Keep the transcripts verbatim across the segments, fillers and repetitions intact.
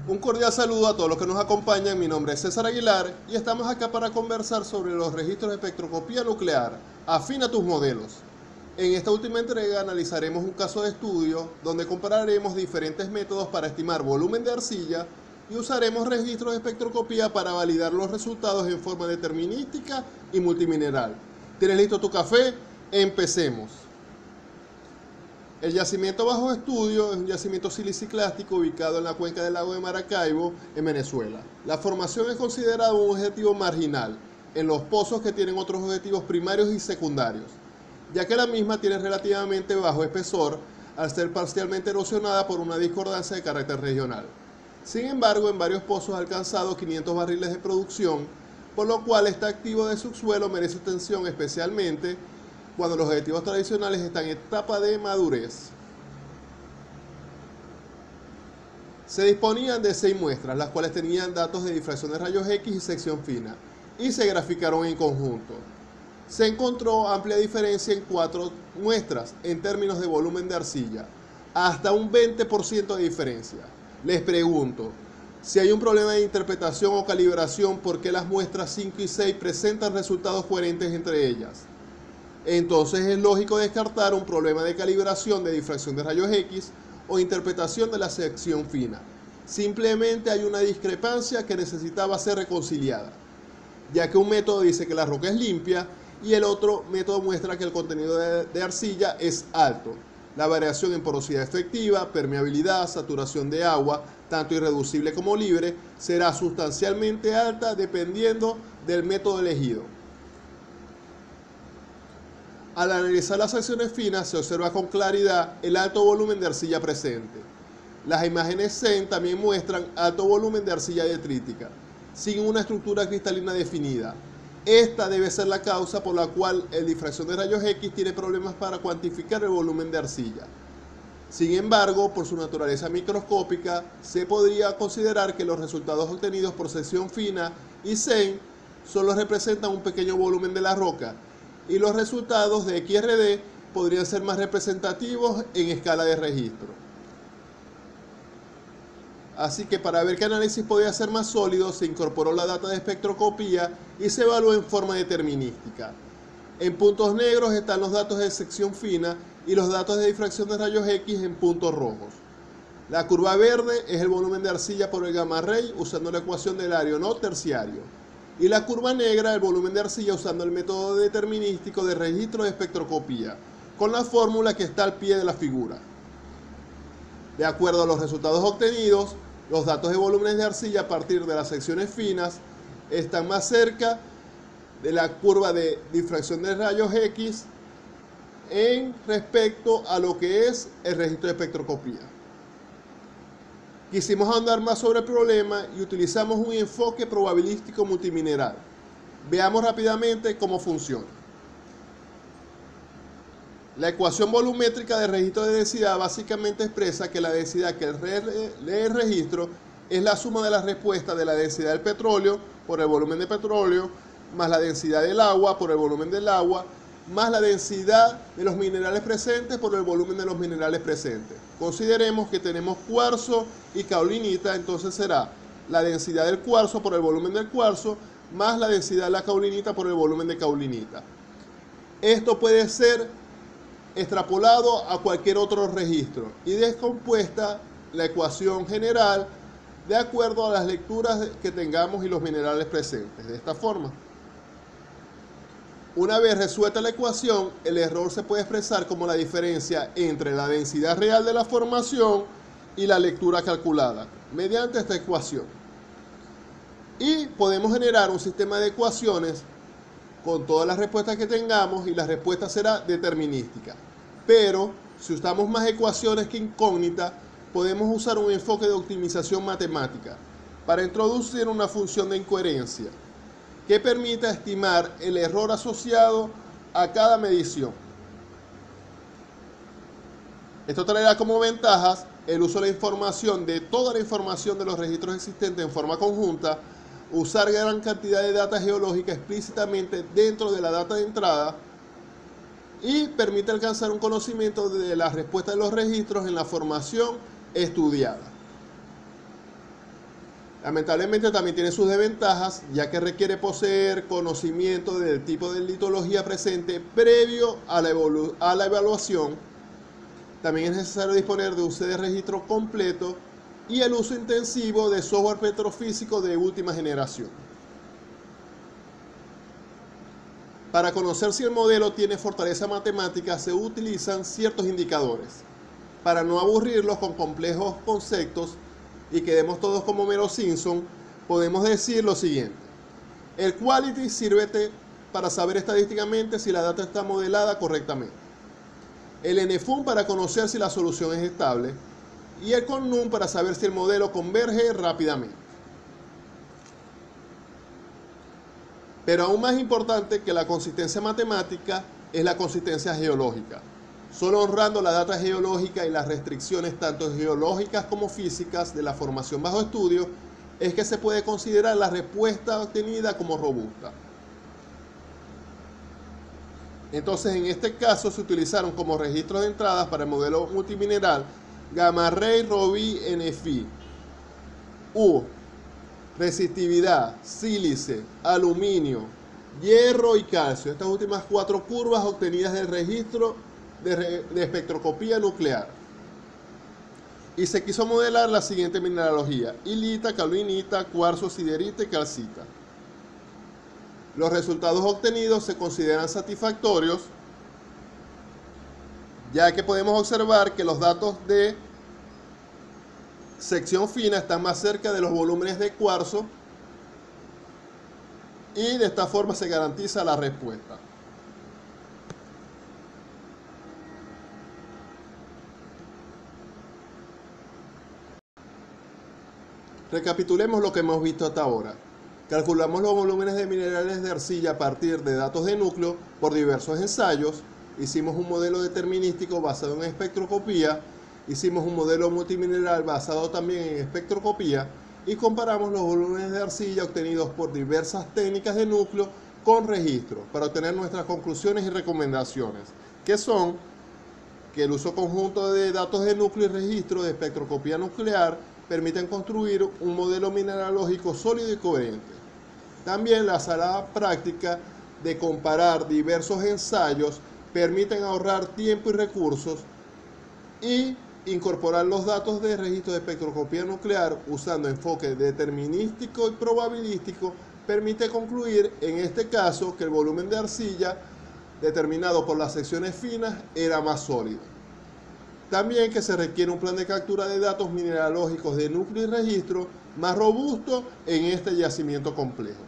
Un cordial saludo a todos los que nos acompañan. Mi nombre es César Aguilar y estamos acá para conversar sobre los registros de espectroscopía nuclear. Afina tus modelos. En esta última entrega analizaremos un caso de estudio donde compararemos diferentes métodos para estimar volumen de arcilla y usaremos registros de espectroscopía para validar los resultados en forma determinística y multimineral. ¿Tienes listo tu café? Empecemos. El yacimiento bajo estudio es un yacimiento siliciclástico ubicado en la cuenca del lago de Maracaibo, en Venezuela. La formación es considerada un objetivo marginal en los pozos que tienen otros objetivos primarios y secundarios, ya que la misma tiene relativamente bajo espesor al ser parcialmente erosionada por una discordancia de carácter regional. Sin embargo, en varios pozos ha alcanzado quinientos barriles de producción, por lo cual este activo de subsuelo merece atención especialmente cuando los objetivos tradicionales están en etapa de madurez. Se disponían de seis muestras, las cuales tenían datos de difracción de rayos X y sección fina, y se graficaron en conjunto. Se encontró amplia diferencia en cuatro muestras en términos de volumen de arcilla, hasta un veinte por ciento de diferencia. Les pregunto, si hay un problema de interpretación o calibración, ¿por qué las muestras cinco y seis presentan resultados coherentes entre ellas? Entonces es lógico descartar un problema de calibración de difracción de rayos X o interpretación de la sección fina. Simplemente hay una discrepancia que necesitaba ser reconciliada, ya que un método dice que la roca es limpia y el otro método muestra que el contenido de, de arcilla es alto. La variación en porosidad efectiva, permeabilidad, saturación de agua, tanto irreducible como libre, será sustancialmente alta dependiendo del método elegido. Al analizar las secciones finas se observa con claridad el alto volumen de arcilla presente. Las imágenes C E N también muestran alto volumen de arcilla detrítica, sin una estructura cristalina definida. Esta debe ser la causa por la cual el difracción de rayos X tiene problemas para cuantificar el volumen de arcilla. Sin embargo, por su naturaleza microscópica, se podría considerar que los resultados obtenidos por sección fina y C E N solo representan un pequeño volumen de la roca, y los resultados de X R D podrían ser más representativos en escala de registro. Así que para ver qué análisis podía ser más sólido, se incorporó la data de espectroscopía y se evaluó en forma determinística. En puntos negros están los datos de sección fina y los datos de difracción de rayos X en puntos rojos. La curva verde es el volumen de arcilla por el gamma ray usando la ecuación del Ariono terciario. Y la curva negra, el volumen de arcilla usando el método determinístico de registro de espectroscopía, con la fórmula que está al pie de la figura. De acuerdo a los resultados obtenidos, los datos de volúmenes de arcilla a partir de las secciones finas están más cerca de la curva de difracción de rayos X en respecto a lo que es el registro de espectroscopía. Quisimos ahondar más sobre el problema y utilizamos un enfoque probabilístico multimineral. Veamos rápidamente cómo funciona. La ecuación volumétrica de registro de densidad básicamente expresa que la densidad que lee el registro es la suma de las respuestas de la densidad del petróleo por el volumen de petróleo, más la densidad del agua por el volumen del agua, más la densidad de los minerales presentes por el volumen de los minerales presentes. Consideremos que tenemos cuarzo y caulinita, entonces será la densidad del cuarzo por el volumen del cuarzo, más la densidad de la caulinita por el volumen de caulinita. Esto puede ser extrapolado a cualquier otro registro y descompuesta la ecuación general de acuerdo a las lecturas que tengamos y los minerales presentes. De esta forma, una vez resuelta la ecuación, el error se puede expresar como la diferencia entre la densidad real de la formación y la lectura calculada mediante esta ecuación. Y podemos generar un sistema de ecuaciones con todas las respuestas que tengamos y la respuesta será determinística. Pero si usamos más ecuaciones que incógnitas, podemos usar un enfoque de optimización matemática para introducir una función de incoherencia que permita estimar el error asociado a cada medición. Esto traerá como ventajas el uso de la información, de toda la información de los registros existentes en forma conjunta, usar gran cantidad de data geológica explícitamente dentro de la data de entrada y permite alcanzar un conocimiento de la respuesta de los registros en la formación estudiada. Lamentablemente también tiene sus desventajas, ya que requiere poseer conocimiento del tipo de litología presente previo a la, a la evaluación. También es necesario disponer de un C D registro completo y el uso intensivo de software petrofísico de última generación. Para conocer si el modelo tiene fortaleza matemática se utilizan ciertos indicadores. Para no aburrirlos con complejos conceptos y quedemos todos como Homero Simpson, podemos decir lo siguiente. El quality sirve para saber estadísticamente si la data está modelada correctamente. El N F U M para conocer si la solución es estable. Y el ConNum para saber si el modelo converge rápidamente. Pero aún más importante que la consistencia matemática es la consistencia geológica. Solo honrando la data geológica y las restricciones tanto geológicas como físicas de la formación bajo estudio es que se puede considerar la respuesta obtenida como robusta. Entonces, en este caso se utilizaron como registros de entradas para el modelo multimineral Gamma Ray Rovi N F I, U, resistividad, sílice, aluminio, hierro y calcio. Estas últimas cuatro curvas obtenidas del registro de, de espectroscopía nuclear. Y se quiso modelar la siguiente mineralogía: ilita, caolinita, cuarzo, siderita y calcita. Los resultados obtenidos se consideran satisfactorios, ya que podemos observar que los datos de sección fina están más cerca de los volúmenes de cuarzo y de esta forma se garantiza la respuesta. Recapitulemos lo que hemos visto hasta ahora. Calculamos los volúmenes de minerales de arcilla a partir de datos de núcleo por diversos ensayos. Hicimos un modelo determinístico basado en espectroscopía. Hicimos un modelo multimineral basado también en espectroscopía. Y comparamos los volúmenes de arcilla obtenidos por diversas técnicas de núcleo con registros para obtener nuestras conclusiones y recomendaciones, que son que el uso conjunto de datos de núcleo y registro de espectroscopía nuclear permiten construir un modelo mineralógico sólido y coherente. También la sala práctica de comparar diversos ensayos permiten ahorrar tiempo y recursos y incorporar los datos de registro de espectroscopía nuclear usando enfoque determinístico y probabilístico permite concluir en este caso que el volumen de arcilla determinado por las secciones finas era más sólido. También que se requiere un plan de captura de datos mineralógicos de núcleo y registro más robusto en este yacimiento complejo.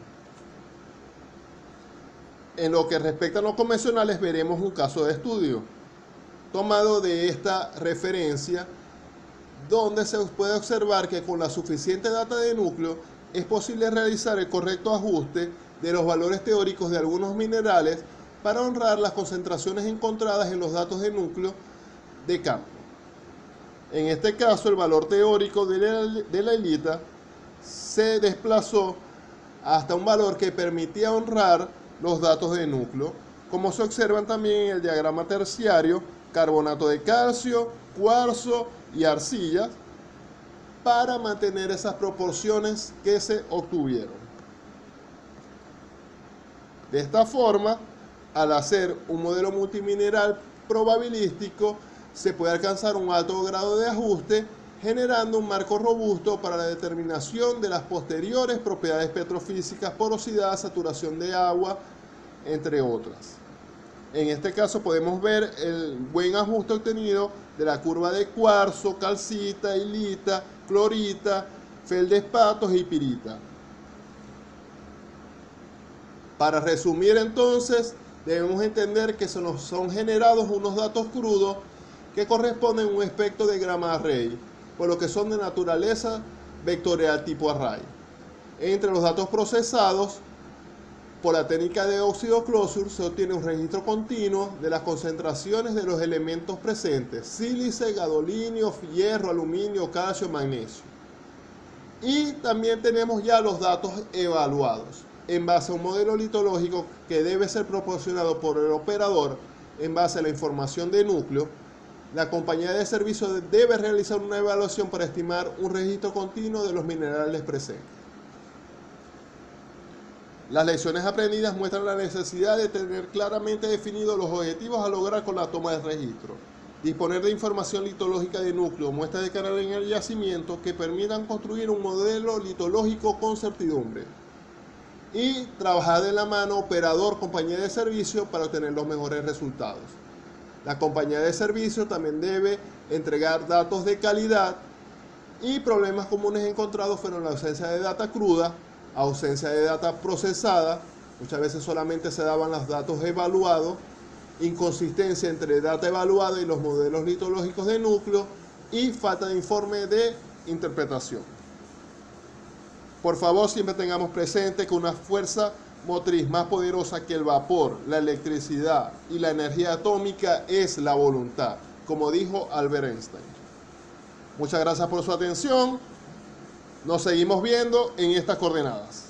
En lo que respecta a los convencionales veremos un caso de estudio tomado de esta referencia donde se puede observar que con la suficiente data de núcleo es posible realizar el correcto ajuste de los valores teóricos de algunos minerales para honrar las concentraciones encontradas en los datos de núcleo de campo. En este caso, el valor teórico de la, de la ilita se desplazó hasta un valor que permitía honrar los datos de núcleo, como se observan también en el diagrama terciario, carbonato de calcio, cuarzo y arcillas, para mantener esas proporciones que se obtuvieron. De esta forma, al hacer un modelo multimineral probabilístico, se puede alcanzar un alto grado de ajuste, generando un marco robusto para la determinación de las posteriores propiedades petrofísicas, porosidad, saturación de agua, entre otras. En este caso podemos ver el buen ajuste obtenido de la curva de cuarzo, calcita, ilita, clorita, feldespatos y pirita. Para resumir entonces, debemos entender que se nos son generados unos datos crudos que corresponden a un espectro de gamma ray, por lo que son de naturaleza vectorial tipo array. Entre los datos procesados por la técnica de óxido closure se obtiene un registro continuo de las concentraciones de los elementos presentes: sílice, gadolinio, hierro, aluminio, calcio, magnesio. Y también tenemos ya los datos evaluados en base a un modelo litológico que debe ser proporcionado por el operador en base a la información de núcleo. La compañía de servicio debe realizar una evaluación para estimar un registro continuo de los minerales presentes. Las lecciones aprendidas muestran la necesidad de tener claramente definidos los objetivos a lograr con la toma de registro, disponer de información litológica de núcleo, muestras de canal en el yacimiento que permitan construir un modelo litológico con certidumbre, y trabajar de la mano operador-compañía de servicio para obtener los mejores resultados. La compañía de servicio también debe entregar datos de calidad, y problemas comunes encontrados fueron la ausencia de data cruda, ausencia de data procesada, muchas veces solamente se daban los datos evaluados, inconsistencia entre data evaluada y los modelos litológicos de núcleo, y falta de informe de interpretación. Por favor, siempre tengamos presente que una fuerza motriz más poderosa que el vapor, la electricidad y la energía atómica es la voluntad, como dijo Albert Einstein. Muchas gracias por su atención. Nos seguimos viendo en estas coordenadas.